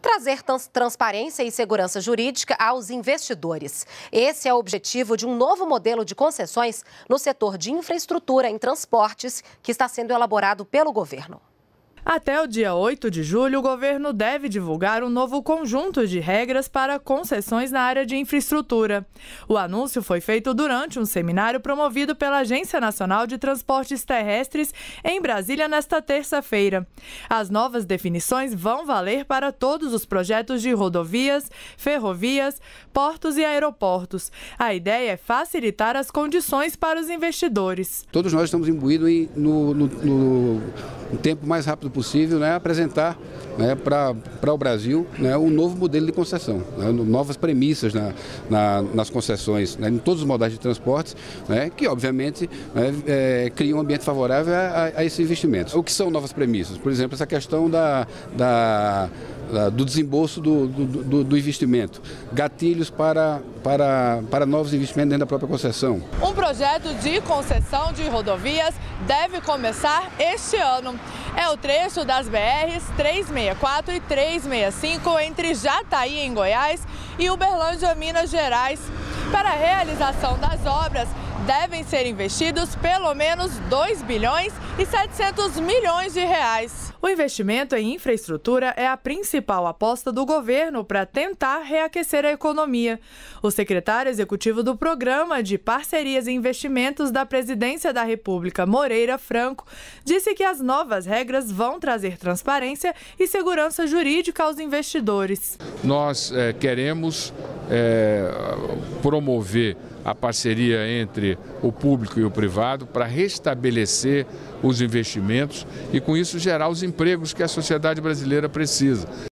trazer transparência e segurança jurídica aos investidores. Esse é o objetivo de um novo modelo de concessões no setor de infraestrutura em transportes que está sendo elaborado pelo governo. Até o dia 8 de julho, o governo deve divulgar um novo conjunto de regras para concessões na área de infraestrutura. O anúncio foi feito durante um seminário promovido pela Agência Nacional de Transportes Terrestres em Brasília nesta terça-feira. As novas definições vão valer para todos os projetos de rodovias, ferrovias, portos e aeroportos. A ideia é facilitar as condições para os investidores. Todos nós estamos imbuídos no tempo mais rápido possível, apresentar para o Brasil um novo modelo de concessão, novas premissas nas concessões, em todos os modais de transportes, que obviamente criam um ambiente favorável a esses investimentos. O que são novas premissas? Por exemplo, essa questão do desembolso do investimento, gatilhos para novos investimentos dentro da própria concessão. Um projeto de concessão de rodovias deve começar este ano. É o trecho das BRs 364 e 365 entre Jataí, em Goiás, e Uberlândia, Minas Gerais. Para a realização das obras, devem ser investidos pelo menos 2 bilhões e 700 milhões de reais. O investimento em infraestrutura é a principal aposta do governo para tentar reaquecer a economia. O secretário executivo do Programa de Parcerias e Investimentos da Presidência da República, Moreira Franco, disse que as novas regras vão trazer transparência e segurança jurídica aos investidores. Nós queremos promover a parceria entre o público e o privado para restabelecer os investimentos e, com isso, gerar os empregos que a sociedade brasileira precisa.